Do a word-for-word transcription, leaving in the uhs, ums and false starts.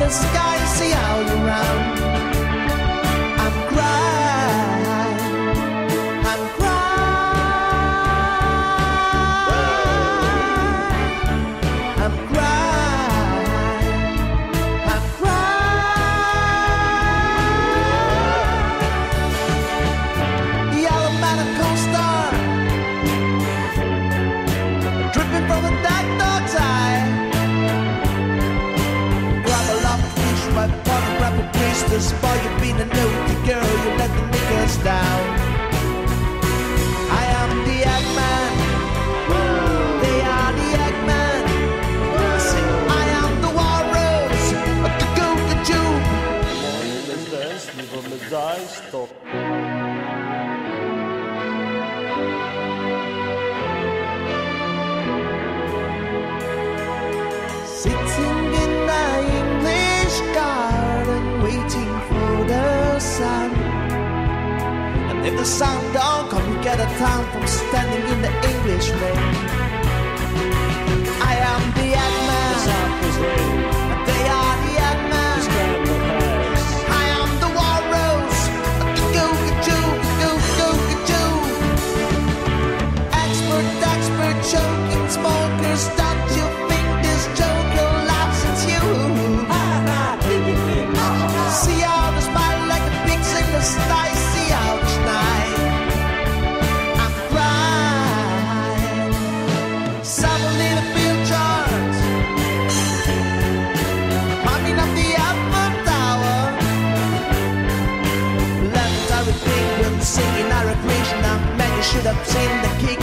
the sky and see all around. I'm crying, I'm crying, I'm crying, I'm crying. Yellow man and co-star, dripping from a dark dog's eye. Grab a lot of fish, my partner, grab a priestess. Boy, you been a naughty girl, you let the niggas down. I am the Eggman, they are the Eggman. I say, I am the walrus, a goo-goo-goo. Let's dance, live on the die, stop. Sitting in the English garden, waiting for the sun. And if the sun don't come, you get a time from standing in the English rain. I am the Eggman, and they are the Eggman. I am the walrus, goo-goo-goo, goo-goo-goo. Expert, expert, choking smokers, don't you think this joker laughs at you? See how they smile like the pigs in the sky. See how they shine. I'm crying. Seven little field charts, climbing up the Eiffel Tower. Legendary penguin singing our creation. Man, you should have seen the kick